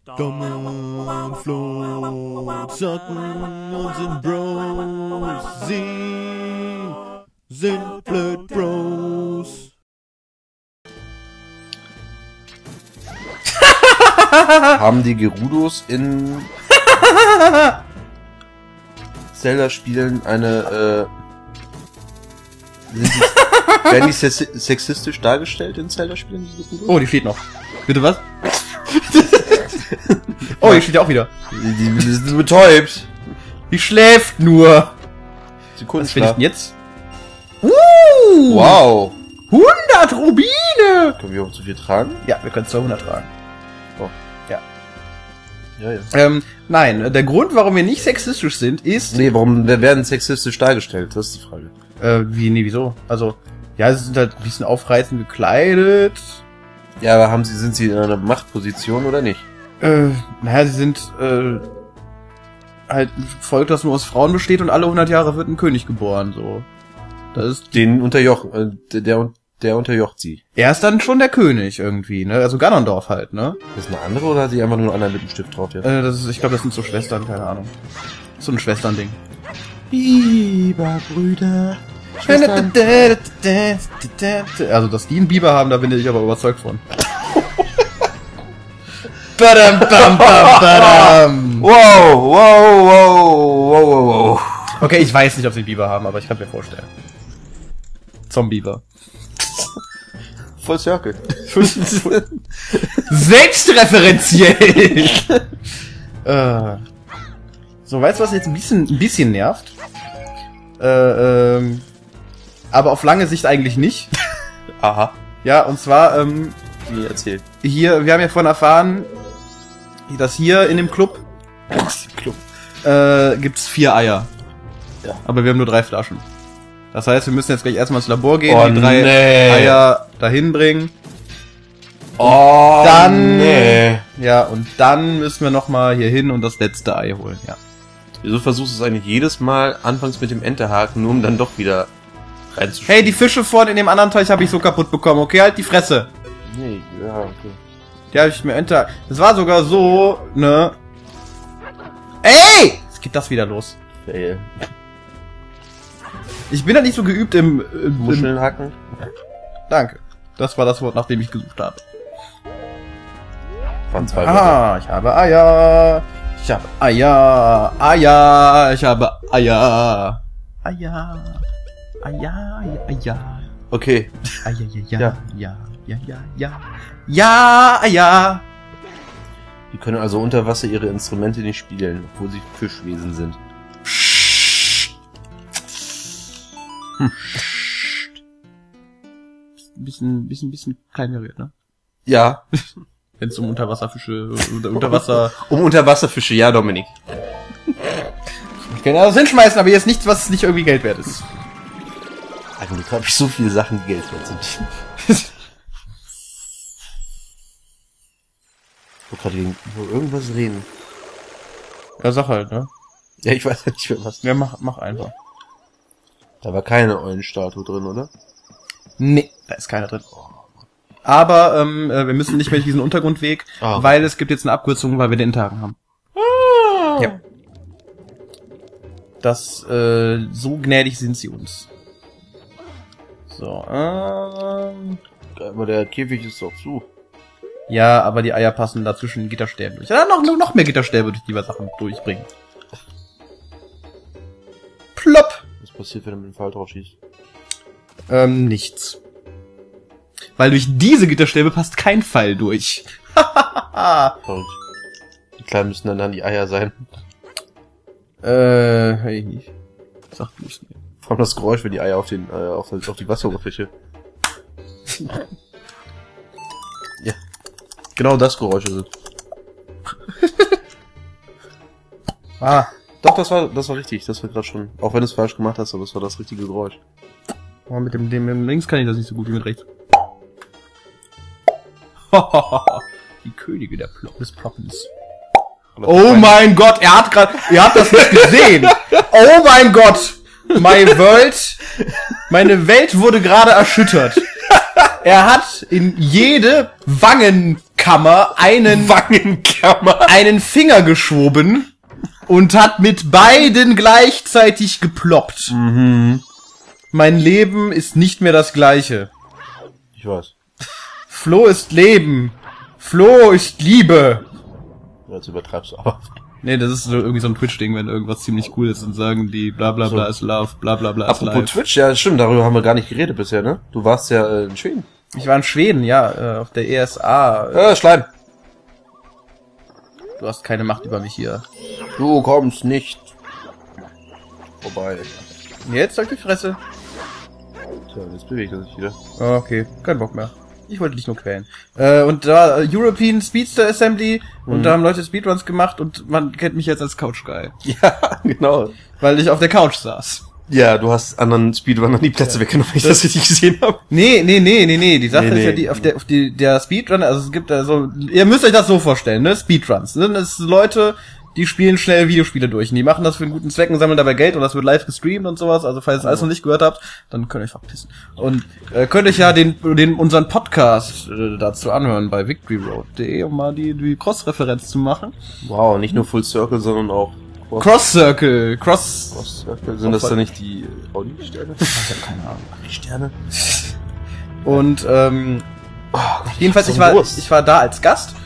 Dom und Flo zocken und sind Bros. Sie sind blöd Bros. Haben die Gerudos in Zelda-Spielen eine, werden die sexistisch dargestellt in Zelda-Spielen, die Gerudos? Oh, die steht noch. Bitte was? Oh, hier steht ja auch wieder. Die sind betäubt. Die schläft nur. Sekunden Was finde ich denn jetzt? Wow. 100 Rubine! Können wir auch zu viel tragen? Ja, wir können 200 tragen. Oh. Ja. Ja. Nein, der Grund, warum wir nicht sexistisch sind, ist... Nee, warum werden sexistisch dargestellt? Das ist die Frage. wieso? Also, ja, sie sind halt ein bisschen aufreizend gekleidet. Ja, aber sind sie in einer Machtposition oder nicht? Naja, sie sind, halt ein Volk, das nur aus Frauen besteht und alle 100 Jahre wird ein König geboren, so. Das ist... Der unterjocht sie. Er ist dann schon der König irgendwie, ne? Also Ganondorf halt, ne? Ist das eine andere oder hat sie einfach nur einen anderen Lippenstift drauf jetzt? Ich glaube, das sind so Schwestern, keine Ahnung. So ein Schwesternding. Biberbrüder. Also, dass die einen Biber haben, da bin ich aber überzeugt von. Badam, bam, bam, badam. Wow. Okay, ich weiß nicht, ob sie einen Biber haben, aber ich kann mir vorstellen. Zombieber. Voll Circle. Selbstreferenziell! So, weißt du, was jetzt ein bisschen nervt? Aber auf lange Sicht eigentlich nicht. Aha. Ja, und zwar, Wie erzählt. wir haben ja vorhin erfahren, dass hier in dem Club gibt's 4 Eier. Ja. Aber wir haben nur 3 Flaschen. Das heißt, wir müssen jetzt gleich erstmal ins Labor gehen, Oh, die 3 nee. Eier dahin bringen. Oh, Dann, nee. ja, und dann müssen wir nochmal hier hin und das letzte Ei holen, ja. Wieso versuchst du es eigentlich jedes Mal anfangs mit dem Enterhaken, nur um dann doch wieder reinzuschreiben? Hey, die Fische vorne in dem anderen Teich habe ich so kaputt bekommen, okay, halt die Fresse. Nee, ja, okay. Die habe ich mir das war sogar so, ne. Ey! Jetzt geht das wieder los. Fail. Ich bin ja nicht so geübt im Muscheln hacken? Danke. Das war das Wort, nach dem ich gesucht habe. Waren 2 Wörter. Ah, ich habe Eier. Ich habe Eier. Eier. Ich habe Eier. Eier. Eier. Eier. Okay. Eier. Ja. Ja. Ja. Ja. Ja. Ja. Ja. Eier. Die können also unter Wasser ihre Instrumente nicht spielen, obwohl sie Fischwesen sind. Bisschen kleineriert, ne? Ja. Wenn es um Unterwasserfische, Unterwasser... Um Unterwasserfische, ja, Dominik. Ich kann alles hinschmeißen, aber jetzt nichts, was nicht irgendwie Geld wert ist. Eigentlich habe ich so viele Sachen, die Geld wert sind. Ich wollte gerade über irgendwas reden. Ja, sag halt, ne? Ja, ich weiß nicht mehr was. Ja, mach einfach. Da war keine Eulenstatue drin, oder? Nee, da ist keiner drin. Aber wir müssen nicht mehr diesen Untergrundweg, Ah. weil es gibt jetzt eine Abkürzung, weil wir den Tagen haben. Ja. Das, so gnädig sind sie uns. So, Aber der Käfig ist doch zu. ja, aber die Eier passen da zwischen den Gitterstäben durch. Ja, noch mehr Gitterstäbe, durch die wir Sachen durchbringen. Plopp! Was passiert, wenn du mit dem Pfeil drauf schießt? Nichts. Weil durch diese Gitterstäbe passt kein Pfeil durch. Verrückt. Die Kleinen müssen dann die Eier sein. Hey. Sag du es mir. Vor allem das Geräusch, wenn die Eier auf die Wasseroberfläche. Ja. Genau das Geräusch ist es. Doch, das war richtig. Das war gerade schon. Auch wenn du es falsch gemacht hast, aber es war das richtige Geräusch. Oh, mit dem links kann ich das nicht so gut wie mit rechts. Die Könige des Ploppens. Oh mein Gott, ihr habt das nicht gesehen. Oh mein Gott. Meine Welt wurde gerade erschüttert. Er hat in jede Wangenkammer einen Finger geschoben und hat mit beiden gleichzeitig geploppt. Mhm. Mein Leben ist nicht mehr das gleiche. Ich weiß. Flo ist Leben. Flo ist Liebe. Jetzt übertreibst du aber. Nee, das ist so irgendwie so ein Twitch-Ding, wenn irgendwas ziemlich cool ist und sagen die bla bla bla ist Love, bla bla bla ist Apropos live. Twitch, ja stimmt, darüber haben wir gar nicht geredet bisher, ne? Du warst ja in Schweden. Ich war in Schweden, ja, auf der ESA. Schleim. Du hast keine Macht über mich hier. Du kommst nicht vorbei. Jetzt halt die Fresse. Tja, jetzt bewegt er sich wieder. Oh, okay, kein Bock mehr. Ich wollte dich nur quälen. Und da war European Speedster Assembly und da haben Leute Speedruns gemacht und man kennt mich jetzt als Couch Guy. Ja, genau. Weil ich auf der Couch saß. Ja, du hast anderen Speedrunnern die Plätze weggenommen, wenn ich das richtig gesehen habe. Nee. Die Sache Nee, ist ja der Speedrunner, also es gibt also, ihr müsst euch das so vorstellen, ne? Speedruns, ne? Das sind Leute, die spielen schnell Videospiele durch und die machen das für einen guten Zweck und sammeln dabei Geld und das wird live gestreamt und sowas, also falls ihr das alles noch nicht gehört habt, dann könnt ihr euch verpissen. Und könnt euch ja unseren Podcast dazu anhören bei victoryroad.de, um mal die Cross-Referenz zu machen. Wow, nicht nur Full Circle, sondern auch Cross-Circle. Cross-Circle. Sind das dann nicht die Audi-Sterne? Ich hab keine Ahnung. Die Sterne? Und jedenfalls, ich war da als Gast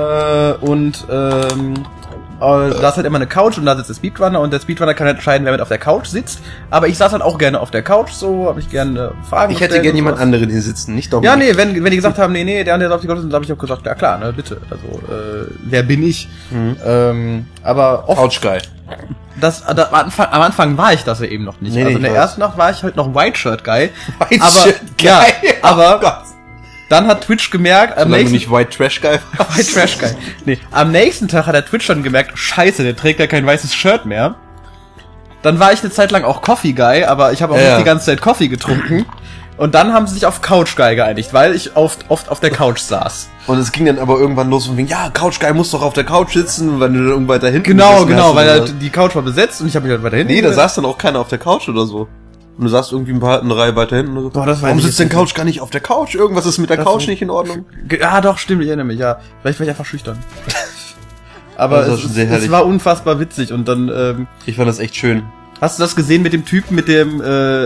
da ist halt immer eine Couch und da sitzt der Speedrunner und der Speedrunner kann halt entscheiden, wer mit auf der Couch sitzt. Aber ich saß halt auch gerne auf der Couch, so habe ich gerne Fragen Ich hätte gerne jemand anderen hier sitzen, nicht Dominik. Ja, nee, wenn die gesagt haben, nee, der ist auf die Couch sitzt, dann habe ich auch gesagt, ja klar, ne, bitte. Also, wer bin ich? Aber oft... Couch Guy. Am Anfang war ich das ja eben noch nicht. Nee, also in der ersten Nacht war ich halt noch White Shirt Guy. Ja, aber Gott. dann hat Twitch gemerkt, Solange du nicht White Trash Guy warst. White Trash Guy. Nee, am nächsten Tag hat der Twitch dann gemerkt, scheiße, der trägt ja kein weißes Shirt mehr. Dann war ich eine Zeit lang auch Coffee Guy, aber ich habe auch nicht die ganze Zeit Coffee getrunken. Und dann haben sie sich auf Couch Guy geeinigt, weil ich oft auf der Couch saß. Und es ging dann aber irgendwann los und wegen, ja, Couch Guy muss doch auf der Couch sitzen, wenn du dann irgendwo weiter hinten Genau, gesessen hast weil oder halt die Couch war besetzt und ich habe mich halt weiter hinten. Nee, da saß dann auch keiner auf der Couch oder so. Und du saßt irgendwie eine Reihe weiter hinten oder so. Boah, das war Warum nicht sitzt denn Couch gar nicht auf der Couch? Irgendwas ist mit der Couch nicht in Ordnung. Ja, doch, stimmt, ich erinnere mich, ja. Vielleicht war ich einfach schüchtern. Aber Das war schon sehr herrlich. es war unfassbar witzig und dann, Ich fand das echt schön. hast du das gesehen mit dem Typen mit dem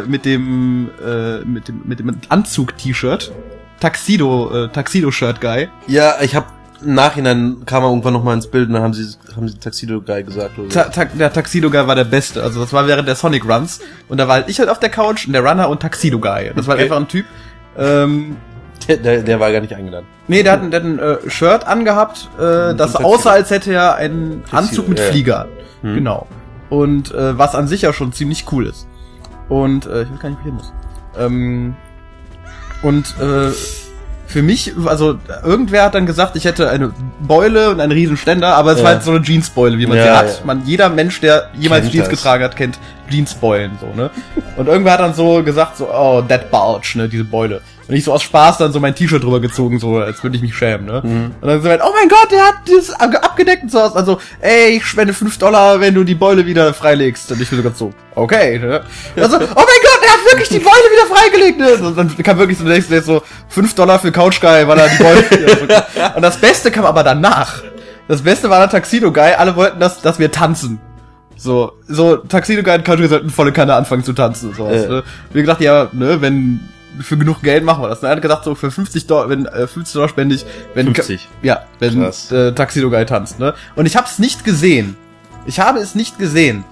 Anzug-T-Shirt? Tuxedo-Shirt-Guy. Ja, ich hab im Nachhinein kam er irgendwann noch mal ins Bild und dann haben sie Tuxedo Guy gesagt oder so. Der Tuxedo Guy war der Beste. Also das war während der Sonic Runs. Und da war halt ich halt auf der Couch und der Runner und Tuxedo Guy. Das war halt einfach ein Typ. Der war gar nicht eingeladen. Nee, der hat ein Shirt angehabt, das Tuxedo. aussah, als hätte er einen Anzug mit ja. Flieger. Genau. Und was an sich ja schon ziemlich cool ist. Und ich weiß gar nicht, wie ich muss. Für mich, also irgendwer hat dann gesagt, ich hätte eine Beule und einen riesen Ständer, aber es war halt so eine Jeansbeule, wie man sie hat. Ja. Jeder Mensch, der jemals Kennt Jeans das. getragen hat, kennt Jeansbeulen, so, ne? Und irgendwer hat dann so gesagt, so, oh, that bulge, ne, diese Beule. Und ich so aus Spaß dann so mein T-Shirt drüber gezogen, so, als würde ich mich schämen, ne? Und dann so, oh mein Gott, der hat das abgedeckt und so. Also, ey, ich spende $5, wenn du die Beule wieder freilegst. Und ich bin sogar so, okay, ne? Also, oh mein Gott, er hat wirklich die Beule wieder freigelegt, ne? Und dann kam wirklich so der nächste, so, $5 für Couch Guy, weil er die Beule... Und das Beste kam aber danach. Das Beste war der Tuxedo Guy, alle wollten, dass wir tanzen. So, Tuxedo Guy und Couch Guy sollten volle Kanne anfangen zu tanzen und sowas, ne? Wir gedacht, ja, ne, wenn für genug Geld machen wir das. Und er hat gesagt, so für $50, wenn $50 spende ich, wenn 50. Ja, wenn Tuxedo Guy tanzt, ne? Und ich habe es nicht gesehen. Ich habe es nicht gesehen.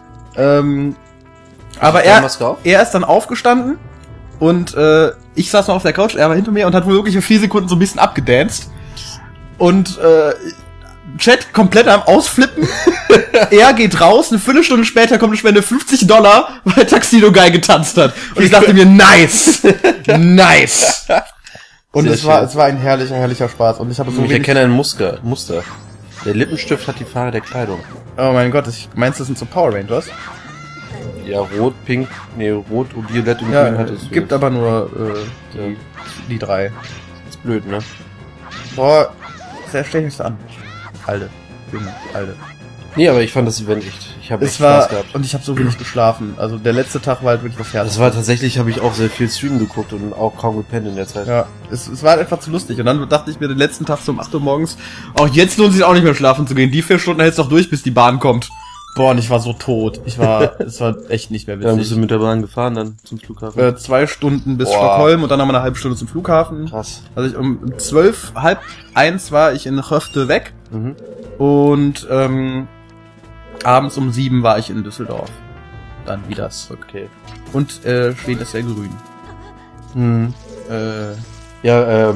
Aber er ist dann aufgestanden und ich saß noch auf der Couch, er war hinter mir und hat wohl wirklich für 4 Sekunden so ein bisschen abgedanced. Und Chat komplett am Ausflippen. Er geht raus, eine Viertelstunde später kommt eine Spende $50, weil Tuxedo Guy getanzt hat. Und ich dachte mir, nice! Nice! Und es war ein herrlicher Spaß. Und ich habe so Ich erkenne ein Muster. Der Lippenstift hat die Farbe der Kleidung. Oh mein Gott, meinst du, das sind so Power Rangers? Ja, rot, pink, rot, violett und Ja, grün hat es. gibt aber nur die 3. Ist blöd, ne? Boah, sehr stell mich so an. Alter. Junge, Alter. Nee, aber ich fand das Event echt, ich habe echt Es war, Spaß gehabt. und ich habe so wenig geschlafen. Also der letzte Tag war halt wirklich das Herz. Das war tatsächlich, habe ich auch sehr viel Stream geguckt und auch kaum gepennt in der Zeit. Ja, es war halt einfach zu lustig. Und dann dachte ich mir den letzten Tag so um 8 Uhr morgens, auch jetzt lohnt sich auch nicht mehr schlafen zu gehen. Die 4 Stunden hältst du doch durch, bis die Bahn kommt. Boah, und ich war so tot. Es war echt nicht mehr Ja, bist witzig. du mit der Bahn gefahren dann zum Flughafen? 2 Stunden bis Boah. Stockholm und dann nochmal eine halbe Stunde zum Flughafen. Krass. Also ich um 12, halb 1 war ich in Höfte weg. Mhm. Und abends um 7 war ich in Düsseldorf. Dann wieder zurück. Okay. Und Schweden ist sehr grün. Mhm. Nee,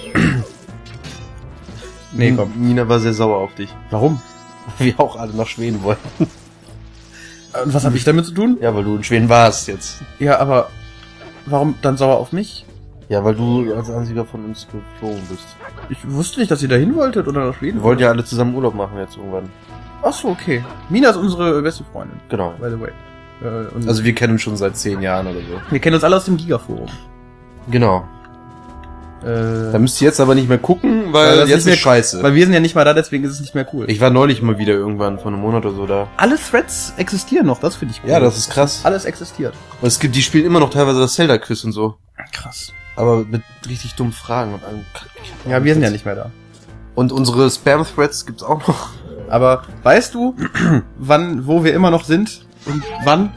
komm. Nina war sehr sauer auf dich. Warum? Wir auch alle nach Schweden wollten. Und was habe ich damit zu tun? Ja, weil du in Schweden warst jetzt. Ja, aber warum dann sauer auf mich? Ja, weil du als einziger von uns geflogen bist. Ich wusste nicht, dass ihr dahin wolltet oder nach Schweden. Wir wollten ja alle zusammen Urlaub machen jetzt irgendwann. Ach so, okay. Mina ist unsere beste Freundin, Genau. by the way. Und Also wir kennen uns schon seit 10 Jahren oder so. wir kennen uns alle aus dem Giga-Forum. Genau. Da müsst ihr jetzt aber nicht mehr gucken, weil das jetzt nicht ist scheiße. Weil wir sind ja nicht mal da, deswegen ist es nicht mehr cool. Ich war neulich mal wieder irgendwann vor einem Monat oder so da. Alle Threads existieren noch, das finde ich cool. Ja, das ist krass. Alles existiert. Und es gibt, die spielen immer noch teilweise das Zelda-Quiz und so. Krass. Aber mit richtig dummen Fragen und allem. Ja, wir sind ja nicht mehr da. Und unsere Spam-Threads gibt's auch noch. Aber weißt du, wo wir immer noch sind und wann?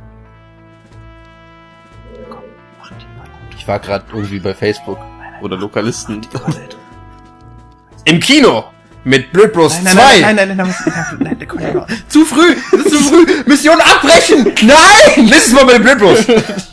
Ich war gerade irgendwie bei Facebook oder Lokalisten. Im Kino mit Blood Bros 2. Nein, komm, zu früh, das ist zu früh. Mission abbrechen. Nein! Nächstes Mal bei den Blood Bros.